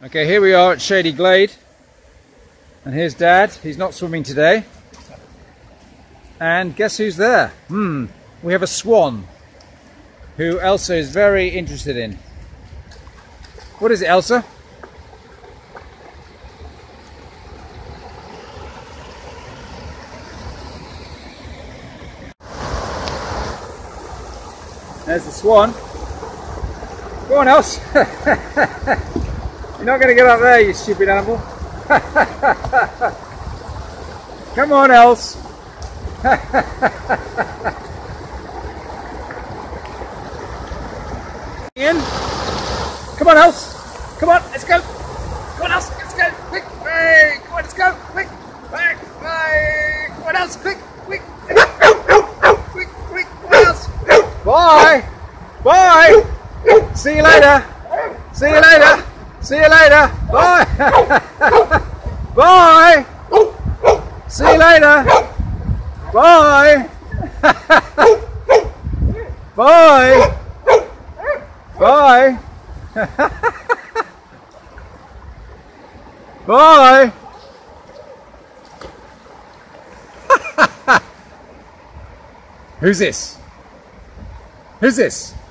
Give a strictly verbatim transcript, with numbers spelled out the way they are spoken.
Okay, here we are at Shady Glade, and here's Dad. He's not swimming today. And guess who's there? Hmm, we have a swan who Elsa is very interested in. What is it, Elsa? There's the swan. Go on, Elsa. You're not going to get up there, you stupid animal. Come on, Elsa. In. Come on, Elsa. Come on, let's go. Come on, Elsa, let's go. Quick. Hey, come on, let's go. Quick. Hey, hey. Come on, Elsa, quick. Quick. Quick, quick. Come on, Elsa. Bye. Bye. See you later. See you later. See you later. Bye. Bye. See you later. Bye. Bye. Bye. Bye. Who's this? Who's this?